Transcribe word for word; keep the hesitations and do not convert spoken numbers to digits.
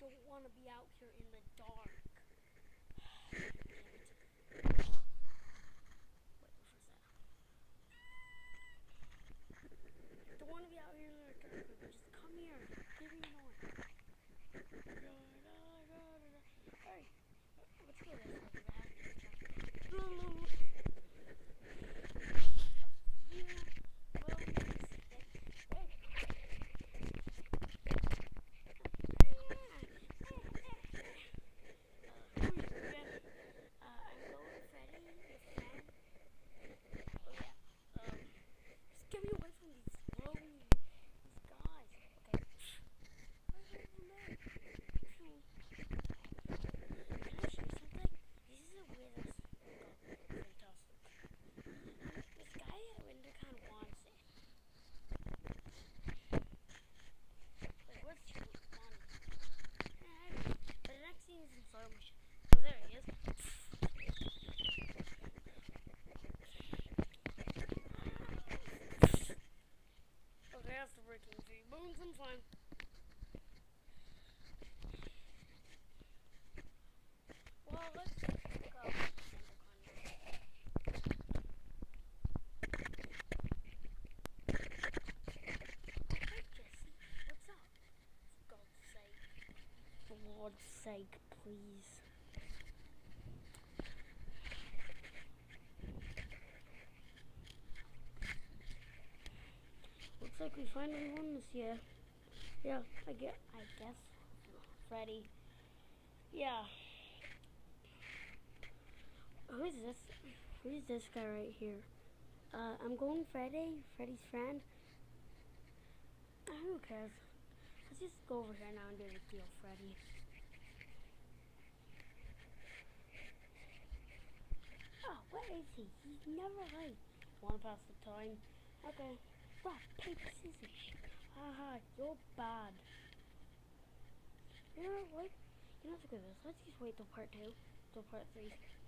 don't want to be out here in the dark. Damn it. Wait, what was that? I don't want to be out here in the dark. Just come here. Give me an order. Alright. Let's go this way. Get me away from these lonely, these guys. Okay. Where's over there? Can I show you something? This is the weirdest. Oh, fantastic. This guy at window kind of wants it. Wait, where's he wanting? Yeah, but the next scene is in slow motion. Oh, there he is. Okay, after breaking three bones, I'm fine. Well, let's go. Hey, Jesse, what's up? For God's sake. For Lord's sake, please. Looks like we finally won this year. Yeah, I get. I guess. Freddy. Yeah. Who's this? Who's this guy right here? Uh, I'm going Freddy. Freddy's friend. Uh, who cares? Let's just go over here now and do the deal, Freddy. Oh, where is he? He's never late. Wanna pass the time? Okay. Rock, paper, scissors. Haha, you're bad. You know what? You know what's good at this? Let's just wait till part two. Till part three.